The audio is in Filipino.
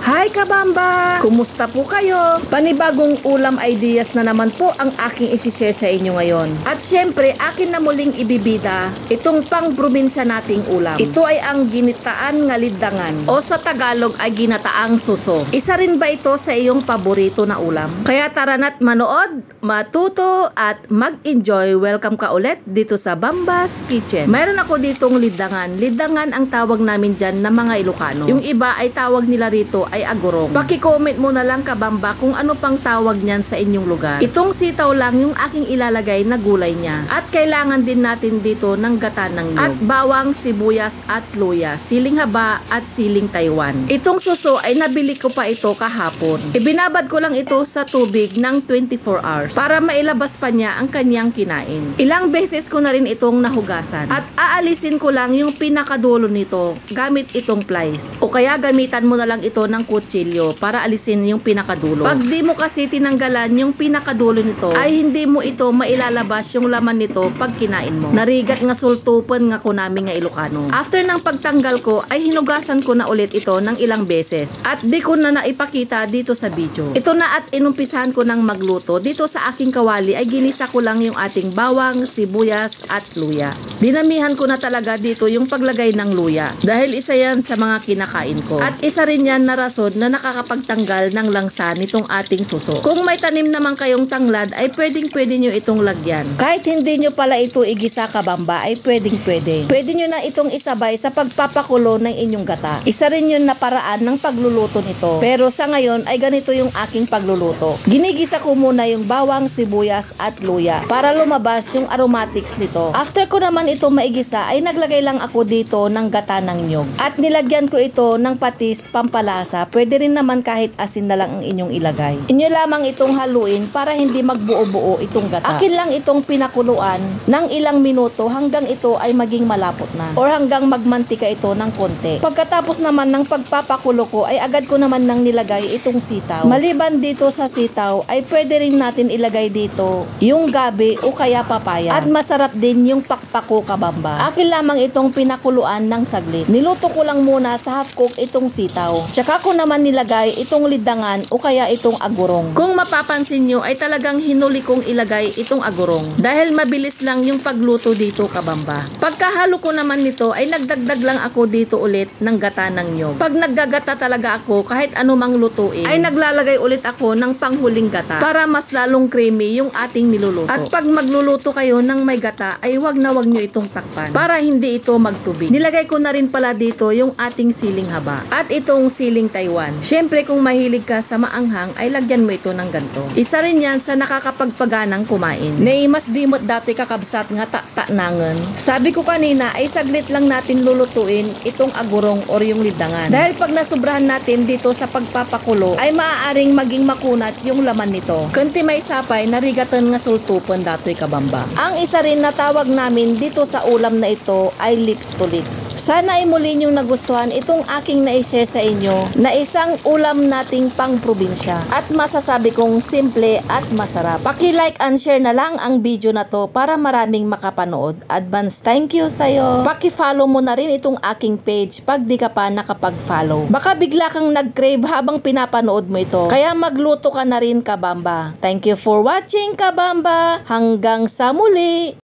Hi kabamba! Kumusta po kayo? Panibagong ulam ideas na naman po ang aking isishare sa inyo ngayon. At syempre, akin na muling ibibida itong pang-probinsya nating ulam. Ito ay ang ginitaan nga liddangan o sa Tagalog ay ginataang suso. Isa rin ba ito sa iyong paborito na ulam? Kaya tara na't manood, matuto at mag-enjoy. Welcome ka ulit dito sa Bamba's Kitchen. Mayroon ako ditong liddangan. Liddangan ang tawag namin dyan na mga Ilocano. Yung iba ay tawag nila rito ay agurong. Paki-comment mo na lang kabamba kung ano pang tawag niyan sa inyong lugar. Itong sitaw lang yung aking ilalagay na gulay niya. At kailangan din natin dito ng gata ng niyog. At bawang, sibuyas at luya, siling haba at siling Taiwan. Itong suso ay nabili ko pa ito kahapon. Ibinabad ko lang ito sa tubig ng 24 hours para mailabas pa niya ang kanyang kinain. Ilang beses ko na rin itong nahugasan. At aalisin ko lang yung pinakadulo nito gamit itong plies. O kaya gamitan mo na lang ito ng kutsilyo para alisin yung pinakadulo. Pag di mo kasi tinanggalan yung pinakadulo nito, ay hindi mo ito mailalabas yung laman nito pag kinain mo. Narigat nga sultupan nga ko namin nga Ilocano. After ng pagtanggal ko, ay hinugasan ko na ulit ito ng ilang beses. At di ko na naipakita dito sa video. Ito na at inumpisahan ko ng magluto. Dito sa aking kawali ay ginisa ko lang yung ating bawang, sibuyas at luya. Dinamihan ko na talaga dito yung paglagay ng luya. Dahil isa yan sa mga kinakain ko. At isa rin yan na rason na nakakapagtanggal ng langsa nitong ating suso. Kung may tanim naman kayong tanglad ay pwede nyo itong lagyan. Kahit hindi nyo pala ito igisa kabamba ay pwede. Pwede nyo na itong isabay sa pagpapakulo ng inyong gata. Isa rin yun na paraan ng pagluluto nito. Pero sa ngayon ay ganito yung aking pagluluto. Ginigisa ko muna yung bawang, sibuyas at luya para lumabas yung aromatics nito. After ko naman ito maigisa ay naglagay lang ako dito ng gata ng niyog. At nilagyan ko ito ng patis pampalasa. Pwede rin naman kahit asin na lang ang inyong ilagay. Inyo lamang itong haluin para hindi magbuo-buo itong gata. Akin lang itong pinakuluan ng ilang minuto hanggang ito ay maging malapot na. Or hanggang magmantika ito ng konti. Pagkatapos naman ng pagpapakulo ko ay agad ko naman nang nilagay itong sitaw. Maliban dito sa sitaw ay pwede rin natin ilagay dito yung gabi o kaya papaya. At masarap din yung pakpako kabamba. Akin lamang itong pinakuluan ng saglit. Niluto ko lang muna sa half cook itong sitaw. Tsaka ko naman nilagay itong liddangan o kaya itong agurong. Kung mapapansin nyo ay talagang hinuli kong ilagay itong agurong. Dahil mabilis lang yung pagluto dito kabamba. Pagkahalo ko naman nito ay nagdagdag lang ako dito ulit ng gata ng niyog. Pag naggagata talaga ako kahit anumang lutuin ay naglalagay ulit ako ng panghuling gata para mas lalong creamy yung ating niluluto. At pag magluluto kayo ng may gata ay wag na wag nyo itong takpan para hindi ito magtubig. Nilagay ko na rin pala dito yung ating siling haba at itong siling Taiwan. Syempre kung mahilig ka sa maanghang ay lagyan mo ito ng ganto. Isa rin yan sa nakakapagpaganang kumain. Nay mas dimot dati kakabsat nga ta-nangan. Sabi ko kanina ay saglit lang natin lulutuin itong agurong or yung liddangan. Dahil pag nasubrahan natin dito sa pagpapakulo ay maaaring maging makunat yung laman nito. Kanti may sapay narigatan nga sultupan dato'y kabamba. Ang isa rin na tawag namin dito sa ulam na ito ay lips to lips. Sana ay muli nyong nagustuhan itong aking na-share sa inyo na isang ulam nating pang-probinsya. At masasabi kong simple at masarap. Paki-like and share na lang ang video na to para maraming makapanood. Advance thank you sa'yo. Paki-follow mo na rin itong aking page pag di ka pa nakapag-follow. Baka bigla kang nag-crave habang pinapanood mo ito. Kaya magluto ka na rin kabamba. Thank you for watching kabamba. Hanggang sa muli.